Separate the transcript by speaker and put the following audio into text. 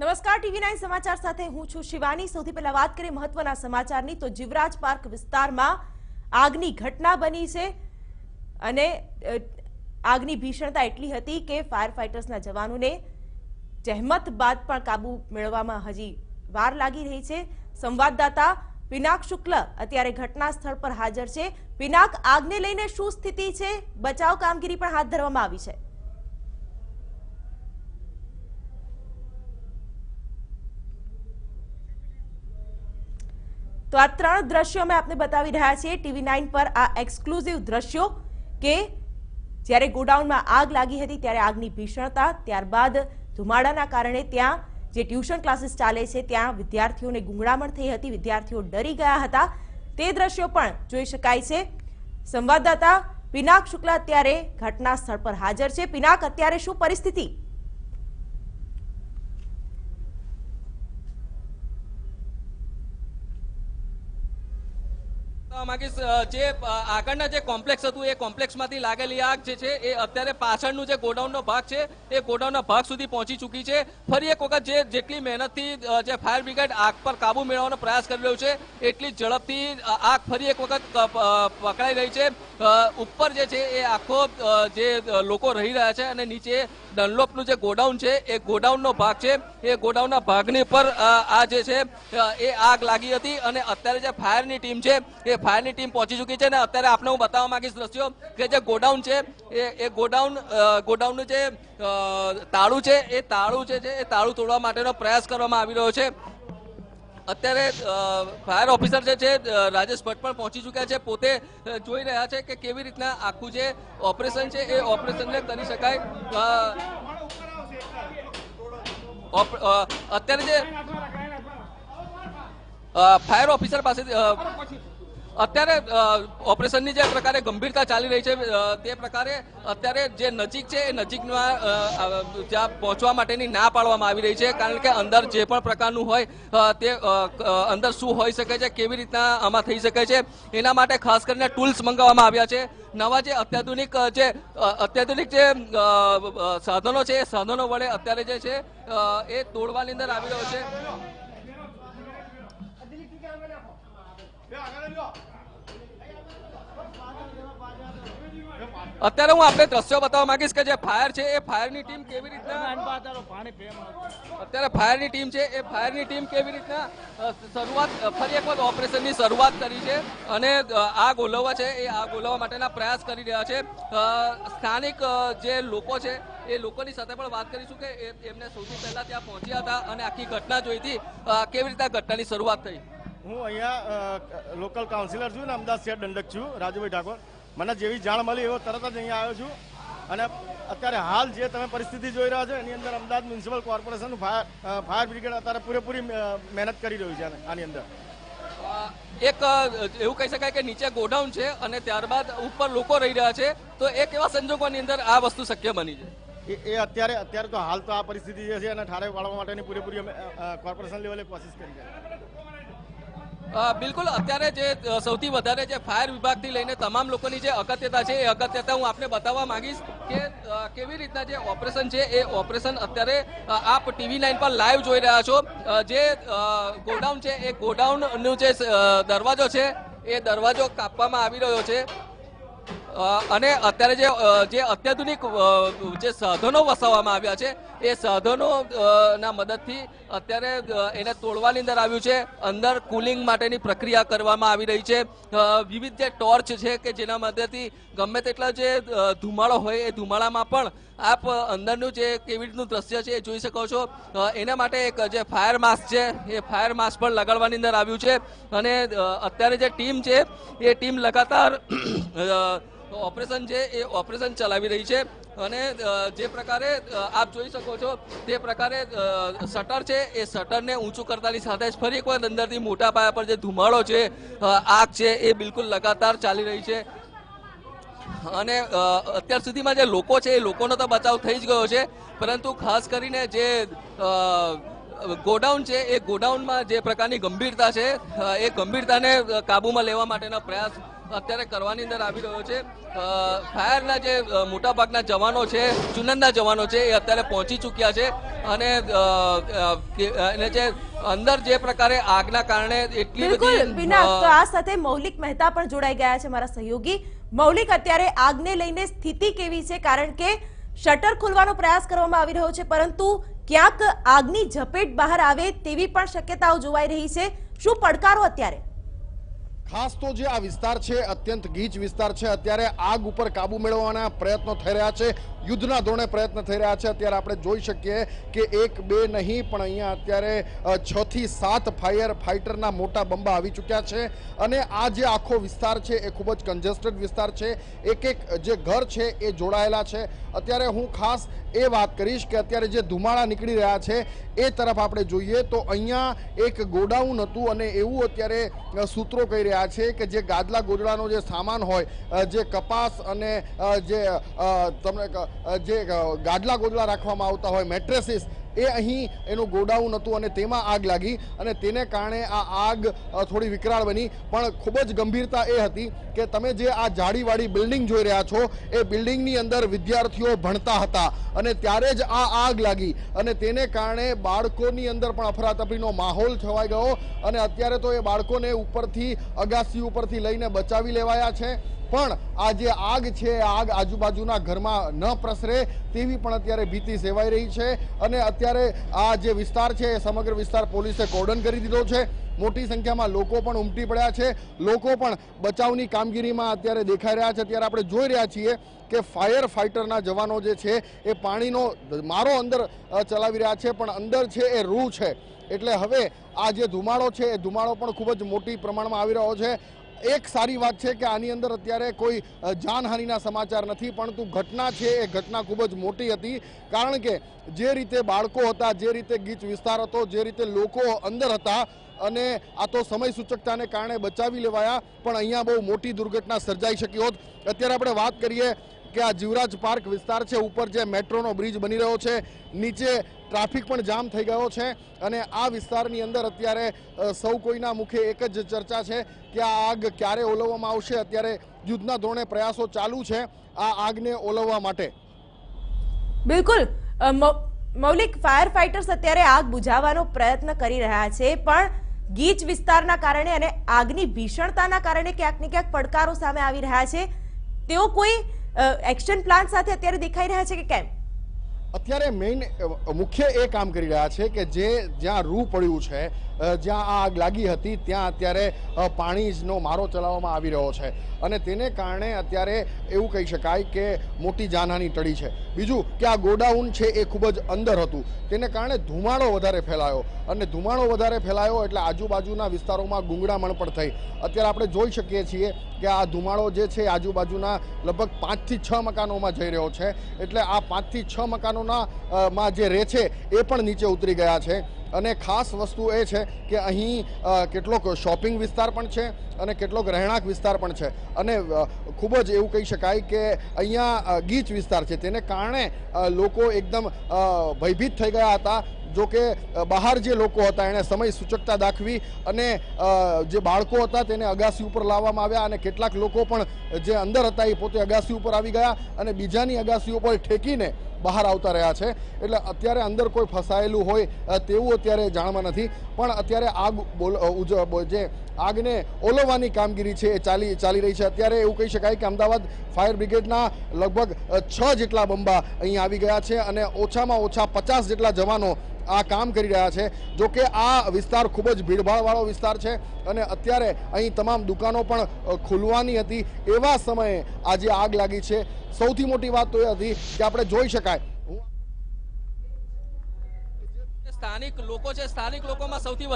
Speaker 1: નમસ્કાર TV9 સમાચાર સાથે હું છું શિવાની। સૌથી પહેલા વાત કરીએ મહત્વના સમાચારની તો જીવરાજ પાર્ક વિસ્તારમાં આગની ઘટના બની છે અને આગની ભીષણતા એટલી હતી કે ફાયર ફાઇટર્સના જવાનોને જહેમત બાદ પણ કાબુ મેળવવામાં હજી વાર લાગી રહી છે। સંવાદદાતા પિનાક શુક્લ અત્યારે ઘટના સ્થળ પર હાજર છે। પિનાક, આગને લઈને શું સ્થિતિ છે? બચાવ કામગીરી પણ હાથ ધરવામાં આવી છે। तो आ 3 दृश्यों में आपने बतावी रहा छे TV9 पर आ एक्सक्लूसिव दृश्यों के જ્યારે ગોડાઉનમાં આગ લાગી હતી ત્યારે આગની ભીષણતા, ત્યારબાદ ધુમાડાના કારણે ત્યાં જે ટ્યુશન ક્લાસીસ ચાલે છે ત્યાં વિદ્યાર્થીઓને ગુંગળામણ થઈ હતી, વિદ્યાર્થીઓ ડરી ગયા હતા। તે દ્રશ્યો પણ જોઈ શકાય છે। સંવાદદાતા પિનાક શુક્લા અત્યારે ઘટના સ્થળ પર હાજર છે। પિનાક, અત્યારે શું પરિસ્થિતિ?
Speaker 2: જે આગળના જે કોમ્પ્લેક્સ હતું એ કોમ્પ્લેક્સમાંથી લાગેલી આગ જે છે એ અત્યારે પાછળનું જે ગોડાઉનનો ભાગ છે એ ગોડાઉનના ભાગ સુધી પહોંચી ચૂકી છે। ફરી એક વખત જેટલી મહેનતથી જે ફાયર બ્રિગેડ આગ પર કાબુ મેળવવાનો પ્રયાસ કરી રહ્યું છે એટલી ઝડપથી આગ ફરી એક વખત પકડાઈ રહી છે। ઉપર જે છે એ આખો જે લોકો રહી રહ્યા છે અને નીચે ડનલોપનું જે ગોડાઉન છે એ ગોડાઉનનો ભાગ છે, એ ગોડાઉનના ભાગની પર આ જે છે એ આગ લાગી હતી અને અત્યારે જે ફાયરની ટીમ છે એ ફાયરની ટીમ પહોંચી ચૂકી છે। અને અત્યારે આપને હું બતાવવા માંગીશ દ્રશ્યો કે જે ગોડાઉન છે એ ગોડાઉનનું જે તાળું છે એ તાળું તોડવા માટેનો પ્રયાસ કરવામાં આવી રહ્યો છે। અત્યારે ફાયર ઓફિસર જે છે રાજેશ ભટ્ટ પણ પહોંચી ચૂક્યા છે, પોતે જોઈ રહ્યા છે કે કેવી રીતના આખું જે ઓપરેશન છે એ ઓપરેશનને કરી શકાય। અત્યારે જે ફાયર ઓફિસર પાસેથી અત્યારે ઓપરેશનની જે પ્રકારે ગંભીરતા ચાલી રહી છે તે પ્રકારે અત્યારે જે નજીક છે એ નજીકમાં જ્યાં પહોંચવા માટેની ના પાડવામાં આવી રહી છે, કારણ કે અંદર જે પણ પ્રકારનું હોય તે અંદર શું હોઈ શકે છે, કેવી રીતના આમાં થઈ શકે છે, એના માટે ખાસ કરીને ટૂલ્સ મંગાવવામાં આવ્યા છે। નવા જે અત્યાધુનિક જે સાધનો છે એ સાધનો વડે અત્યારે જે છે એ તોડવાની અંદર આવી રહ્યો છે। અત્યારે હું આપણે દ્રશ્યો બતાવવા માંગીશ કે જે ફાયર છે એ ફાયરની ટીમ કેવી રીતના અત્યારે ફાયરની ટીમ છે એ ફાયરની ટીમ કેવી રીતના ફરી એક વખત ઓપરેશનની શરૂઆત કરી છે અને આગ ઓલવવા છે એ આગ ઓલવવા માટેના પ્રયાસ કરી રહ્યા છે। સ્થાનિક જે લોકો છે એ લોકોની સાથે પણ વાત કરીશું કે એમને સૌથી પહેલા ત્યાં પહોંચ્યા હતા અને આખી ઘટના જોઈ હતી, કેવી રીતે ઘટનાની શરૂઆત થઈ।
Speaker 3: હું અહીંયા લોકલ કાઉન્સિલર છું ને અમદાવાદ શહેર દંડક છું, રાજુભાઈ ઠાકોર। મને જેવી જાણ મળી એવો તરત જ અહીંયા આવ્યો છું અને અત્યારે હાલ જે તમે પરિસ્થિતિ જોઈ રહ્યા છો એની અંદર Ahmedabad municipal corporation fire brigade અત્યારે પૂરેપૂરી મહેનત કરી રહ્યું છે આની અંદર।
Speaker 2: એક એવું કહી શકાય કે નીચે ગોડાઉન છે અને ત્યારબાદ ઉપર લોકો રહી રહ્યા છે, તો એ કેવા સંજોગોની અંદર આ વસ્તુ શક્ય બની છે?
Speaker 3: એ અત્યારે તો હાલ તો આ પરિસ્થિતિ જે છે એને ઠારે પાડવા માટેની પૂરેપૂરી અમે કોર્પોરેશન લેવલે કોશિશ કરી છે।
Speaker 2: બિલકુલ, અત્યારે જે સૌથી વધારે જે ફાયર વિભાગથી લઈને તમામ લોકોની જે અગત્યતા છે એ અગત્યતા હું આપને બતાવવા માંગીશ કે કેવી રીતના જે ઓપરેશન છે એ ઓપરેશન અત્યારે આપ TV9 પર લાઈવ જોઈ રહ્યા છો। જે ગોડાઉન છે એ ગોડાઉનનો જે દરવાજો છે એ દરવાજો કાપવામાં આવી રહ્યો છે અને અત્યારે જે અત્યાધુનિક જે સાધનો વસાવવામાં આવ્યા છે એ સાધનો ના મદદથી અત્યારે એને તોડવાની અંદર આવ્યું છે। અંદર કુલિંગ માટેની પ્રક્રિયા કરવામાં આવી રહી છે। વિવિધ જે ટોર્ચ છે કે જેના મદદથી ગમે તેટલા જે ધુમાડો હોય એ ધુમાડામાં પણ આપ અંદરનું જે કેવી રીતનું દ્રશ્ય છે એ જોઈ શકો છો। એના માટે એક જે ફાયર માસ્ક છે એ ફાયર માસ્ક પણ લગાડવાની અંદર આવ્યું છે અને અત્યારે જે ટીમ છે એ ટીમ લગાતાર ઓપરેશન છે એ ઓપરેશન ચલાવી રહી છે અને જે પ્રકારે આપ જોઈ શકો છો તે પ્રકારે શટર છે એ શટરને ઊંચું કરતાની સાથે જ ફરી એકવાર અંદરથી મોટા પાયા પર જે ધુમાડો છે, આગ છે એ બિલકુલ લગાતાર ચાલી રહી છે અને અત્યાર સુધીમાં જે લોકો છે એ લોકોનો તો બચાવ થઈ જ ગયો છે, પરંતુ ખાસ કરીને જે ગોડાઉન છે એ ગોડાઉનમાં જે પ્રકારની ગંભીરતા છે એ ગંભીરતાને કાબૂમાં લેવા માટેનો પ્રયાસ અત્યારે કરવાની અંદર આવી રહ્યો છે. ફાયરના જે મોટાભાગના જવાનો છે, ચુનનના જવાનો છે, એ અત્યારે પહોંચી ચૂક્યા છે અને જે અંદર જે પ્રકારે આગના કારણે એટલી
Speaker 1: બિલકુલ
Speaker 2: બધી
Speaker 1: પિનાક, તો આ સાથે મૌલિક મહેતા પણ જોડાઈ ગયા છે, મારા સહયોગી. મૌલિક, અત્યારે આગને લઈને સ્થિતિ કેવી છે? કારણ કે શટર ખોલવાનો પ્રયાસ કરવામાં આવી રહ્યો છે, પરંતુ ક્યાંક આગની ઝપેટ બહાર આવે તેવી પણ શક્યતાઓ જોવાઈ રહી છે. શું પડકારો અત્યારે?
Speaker 4: ખાસ તો જે આ વિસ્તાર છે અત્યંત ગીચ વિસ્તાર છે. અત્યારે આગ ઉપર કાબુ મેળવવાના પ્રયત્નો થઈ રહ્યા છે, યુદ્ધના ધોરણે પ્રયત્ન થઈ રહ્યા છે. અત્યારે આપણે જોઈ શકીએ કે એક બે નહીં પણ અહીંયા અત્યારે 6 થી 7 ફાયર ફાઇટરના મોટા બંબા આવી ચૂક્યા છે અને આ જે આખો વિસ્તાર છે એ ખૂબ જ કન્જેસ્ટેડ વિસ્તાર છે. એક એક જે ઘર છે એ જોડાયેલા છે. અત્યારે હું ખાસ એ વાત કરીશ કે અત્યારે જે ધુમાડા નીકળી રહ્યા છે એ તરફ આપણે જોઈએ તો અહીંયા એક ગોડાઉન હતું અને એવું અત્યારે સૂત્રો કહી રહ્યા છે કે જે ગાદલા ગોદડાનો જે સામાન હોય, જે કપાસ અને જે તમને જે ગાદલા ગોદડા રાખવામાં આવતા હોય, મેટ્રેસીસ, એ અહીં એનું ગોડાઉન હતું અને તેમાં આગ લાગી અને તેને કારણે આ આગ થોડી વિકરાળ બની. પણ ખૂબ જ ગંભીરતા એ હતી કે તમે જે આ જાડીવાળી બિલ્ડિંગ જોઈ રહ્યા છો એ બિલ્ડિંગની અંદર વિદ્યાર્થીઓ ભણતા હતા અને ત્યારે જ આ આગ લાગી અને તેને કારણે બાળકોની અંદર પણ અફરાતફરીનો માહોલ છવાઈ ગયો અને અત્યારે તો એ બાળકોને ઉપરથી અગાસી ઉપરથી લઈને બચાવી લેવાયા છે. પણ આ જે આગ છે, આગ આજુબાજુના ઘરમાં ન પ્રસરે તેવી પણ અત્યારે ભીતિ સેવાઈ રહી છે અને અત્યારે આ જે વિસ્તાર છે એ સમગ્ર વિસ્તાર પોલીસે કોર્ડન કરી દીધો છે. મોટી સંખ્યામાં લોકો પણ ઉમટી પડ્યા છે. લોકો પણ બચાવની કામગીરીમાં અત્યારે દેખાઈ રહ્યા છે. અત્યારે આપણે જોઈ રહ્યા છીએ કે ફાયર ફાઇટરના જવાનો જે છે એ પાણીનો મારો અંદર ચલાવી રહ્યા છે, પણ અંદર છે એ રૂ છે. એટલે હવે આ જે ધુમાડો છે એ ધુમાડો પણ ખૂબ જ મોટી પ્રમાણમાં આવી રહ્યો છે. એક સારી વાત છે કે આની અંદર અત્યારે કોઈ જાનહાનિના સમાચાર નથી, પરંતુ ઘટના છે એ ઘટના ખૂબ જ મોટી હતી. કારણ કે જે રીતે બાળકો હતા, જે રીતે ગીચ વિસ્તાર હતો, જે રીતે લોકો અંદર હતા અને આ તો સમય સૂચકતાને કારણે બચાવી લેવાયા, પણ અહીંયા બહુ મોટી દુર્ઘટના સર્જાઈ શકી હોત. અત્યારે આપણે વાત કરીએ કે આ જીવરાજ પાર્ક વિસ્તાર છે, ઉપર જે મેટ્રોનો બ્રિજ બની રહ્યો છે, નીચે ટ્રાફિક પણ જામ થઈ ગયો છે અને આ વિસ્તારની અંદર અત્યારે સૌ કોઈના મુખે એક જ ચર્ચા છે કે આ આગ ક્યારે ઓલવવામાં આવશે. અત્યારે યુદ્ધના ધોરણે પ્રયાસો ચાલુ છે આ આગને ઓલવવા માટે.
Speaker 1: બિલકુલ મૌલિક, ફાયર ફાઇટર્સ અત્યારે આગ બુઝાવવાનો પ્રયત્ન કરી રહ્યા છે, પણ ગીચ વિસ્તારના કારણે અને આગની ભીષણતાના કારણે ક્યાંક ને ક્યાંક પડકારો સામે આવી રહ્યા છે. તેઓ કોઈ એક્શન પ્લાન સાથે અત્યારે દેખાઈ રહ્યા છે કે કેમ?
Speaker 4: અત્યારે મેઇન મુખ્ય એ કામ કરી રહ્યા છે કે જે જ્યાં રૂ પડ્યું છે, જ્યાં આ આગ લાગી હતી, ત્યાં અત્યારે પાણીનો મારો ચલાવવામાં આવી રહ્યો છે અને તેને કારણે અત્યારે એવું કહી શકાય કે મોટી જાનહાની ટળી છે. બીજું કે આ ગોડાઉન છે એ ખૂબ જ અંદર હતું, તેને કારણે ધુમાડો વધારે ફેલાયો અને ધુમાડો વધારે ફેલાયો એટલે આજુબાજુના વિસ્તારોમાં ગુંગળામણ પણ થઈ. અત્યારે આપણે જોઈ શકીએ છીએ કે આ ધુમાડો જે છે આજુબાજુના લગભગ 5 થી 6 મકાનોમાં જઈ રહ્યો છે. એટલે આ 5 થી 6 મકાનોના માં જે રહે છે એ પણ નીચે ઉતરી ગયા છે. અને ખાસ વસ્તુ એ છે કે અહીં કેટલોક શોપિંગ વિસ્તાર પણ છે અને કેટલોક રહેણાંક વિસ્તાર પણ છે અને ખૂબ જ એવું કહી શકાય કે અહીંયા ગીચ વિસ્તાર છે, તેને કારણે લોકો એકદમ ભયભીત થઈ ગયા હતા. જો કે બહાર જે લોકો હતા એણે સમય સૂચકતા દાખવી અને જે બાળકો હતા તેને અગાસી ઉપર લાવવામાં આવ્યા અને કેટલાક લોકો પણ જે અંદર હતા એ પોતે અગાસી ઉપર આવી ગયા અને બીજાની અગાસી ઉપર ઠેકીને બહાર આવતા રહ્યા છે. એટલે અત્યારે અંદર કોઈ ફસાયેલું હોય તેવું અત્યારે જાણવા નથી, પણ અત્યારે આગ જે આગને ઓલવવાની કામગીરી છે એ ચાલી રહી છે. અત્યારે એવું કહી શકાય કે અમદાવાદ ફાયર બ્રિગેડના લગભગ 6 જેટલા બંબા અહીં આવી ગયા છે અને ઓછામાં ઓછા 50 જેટલા જવાનો આ કામ કરી રહ્યા છે. જો કે આ વિસ્તાર ખૂબ જ ભીડભાડવાળો વિસ્તાર છે અને અત્યારે અહીં તમામ દુકાનો પણ ખુલવાની હતી. એવા સમયે આજે આગ લાગી છે. સૌથી મોટી વાત તો એ હતી કે આપણે જોઈ શકાય
Speaker 2: સ્થાનિક લોકો છે, સ્થાનિક લોકોમાં સૌથી